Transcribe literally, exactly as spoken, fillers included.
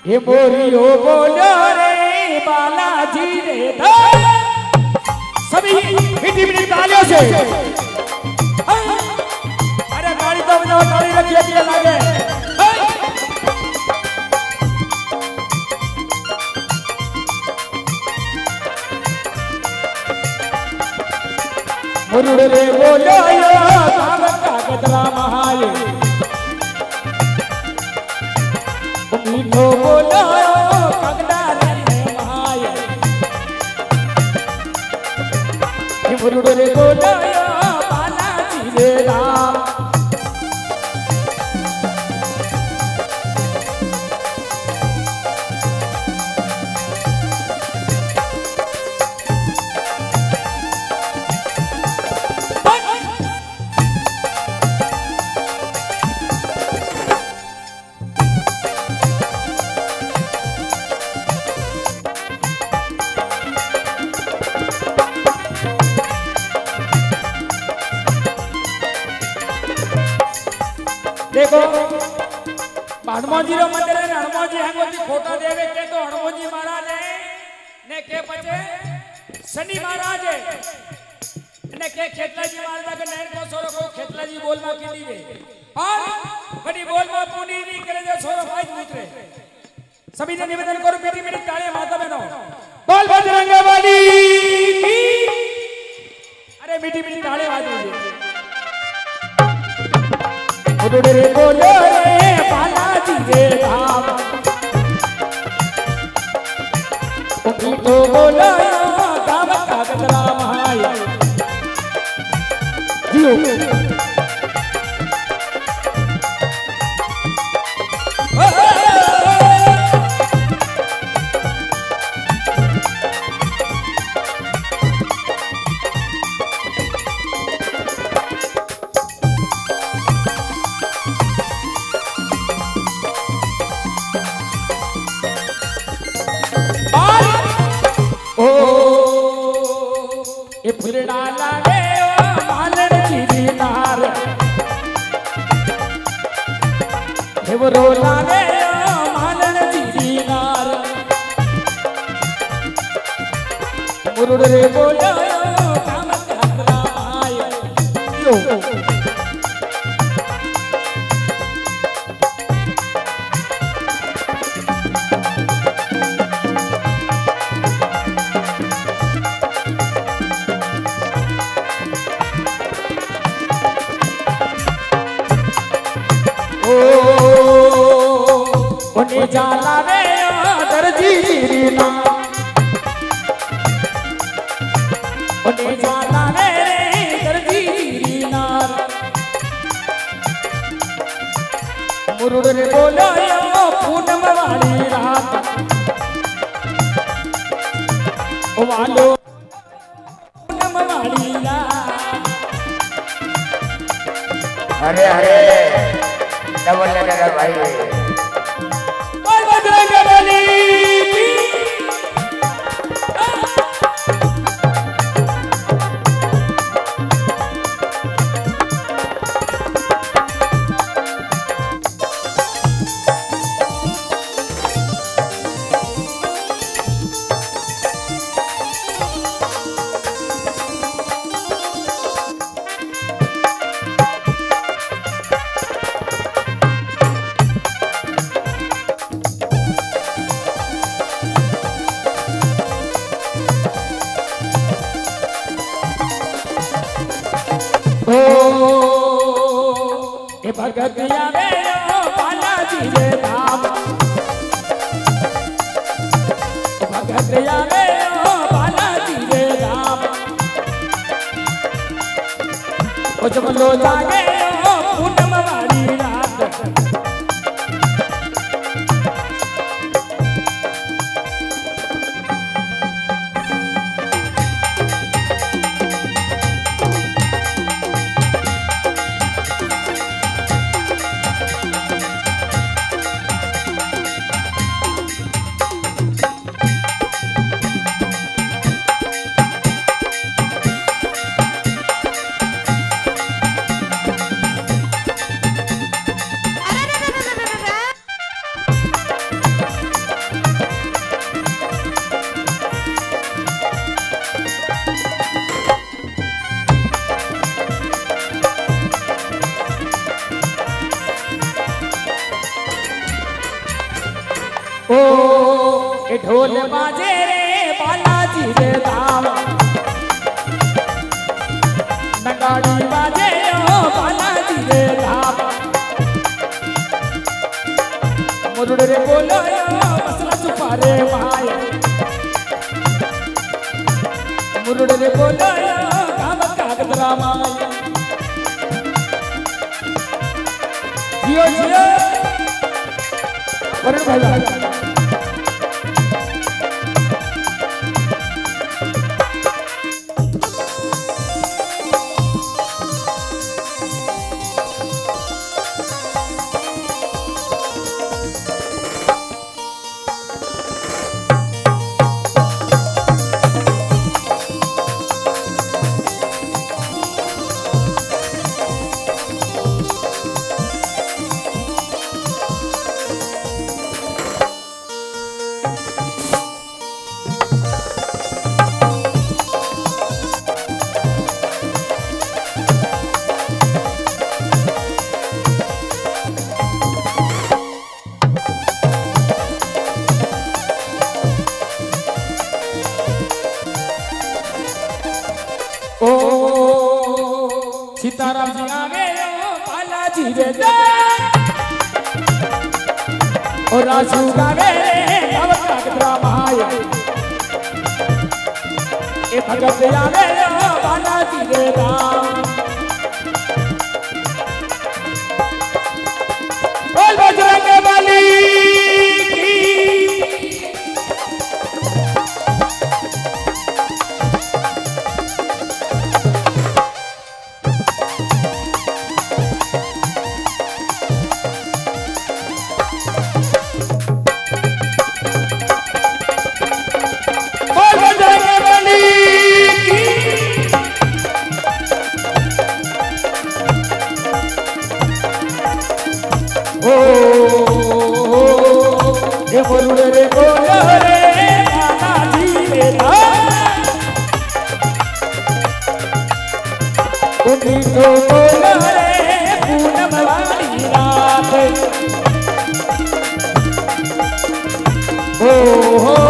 हे Moreau बोलो रे बालाजी रे धन। सभी मीठी मीठी तालियों से अरे गाड़ी तो बजाओ, ताली रखिए कि लागे। मुरुड़ रे बोलो यो कागज कागज रामाय, मीठो बोलो कागदा रे महाय। मुरुड़ रे बोलो यो बालाजी रे राम। देखो हनुमान जी रो मंदिर है, हनुमान जी हंगोती फोटा देवे के तो हनुमान जी महाराज है ने के पचे शनि महाराज है ने के खेतला जी महाराज के नैन को सोरो को खेतला जी बोल मा की दीवे और बड़ी बोल मा पुनी नहीं करे जो सोरो फाइज उतरे। सभी ने निवेदन करो मीठी मीठी तालियां माता बहनों बोल बजरंग बली की। अरे मीठी मीठी तालियां बजा दीजिए। मुरुड़ रे बोलो रे बालाजी रे धाम, मीठो बोलो गाव कागज रामाय। जियो ये फुलड़ा लागे ओ मालन जी नार, हे वो रो लागे ओ मालन जी नार। मुरुड़ रे बोलो काम रामाय। यो ओने जाला रे दर्जी रीना, ओने जाला रे दर्जी रीना। मुरुड़ रे बोलो यो पूनम वाली रात, ओ वालो पूनम वाली रात। अरे अरे डबल लगा भाई बजरंग बली की। हे भगतिया रे बालाजी रे धाम, भगतिया रे बालाजी रे धाम। ओ जमलो जागे पूनम वाली रात, ओ ए ढोल बाजे रे बालाजी रे धाम नगाड़ी बाजे ओ बालाजी रे धाम मुरुड़ रे बोलो मसला छुपा रे भाई मुरुड़ रे बोलो काम कागज रामाया जियो जियो वरुण भाई सीताराम जी आवे बालाजी रे ओ राजू गावे नवका ड्रामाय ए भगत आवे बालाजी रे राम बोल Bajrang Bali Oh, oh, oh.